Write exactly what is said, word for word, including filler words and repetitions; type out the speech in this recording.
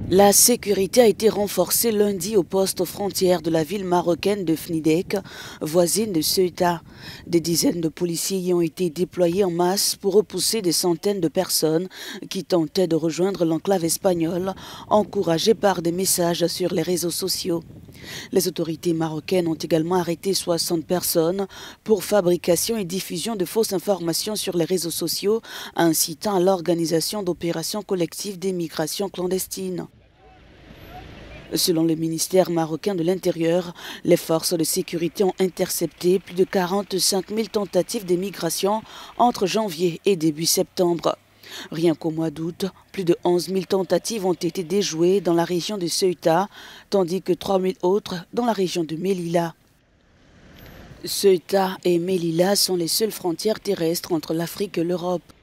La sécurité a été renforcée lundi au poste frontière de la ville marocaine de Fnidek, voisine de Ceuta. Des dizaines de policiers y ont été déployés en masse pour repousser des centaines de personnes qui tentaient de rejoindre l'enclave espagnole, encouragées par des messages sur les réseaux sociaux. Les autorités marocaines ont également arrêté soixante personnes pour fabrication et diffusion de fausses informations sur les réseaux sociaux, incitant à l'organisation d'opérations collectives d'émigration clandestine. Selon le ministère marocain de l'Intérieur, les forces de sécurité ont intercepté plus de quarante-cinq mille tentatives d'émigration entre janvier et début septembre. Rien qu'au mois d'août, plus de onze mille tentatives ont été déjouées dans la région de Ceuta, tandis que trois mille autres dans la région de Melilla. Ceuta et Melilla sont les seules frontières terrestres entre l'Afrique et l'Europe.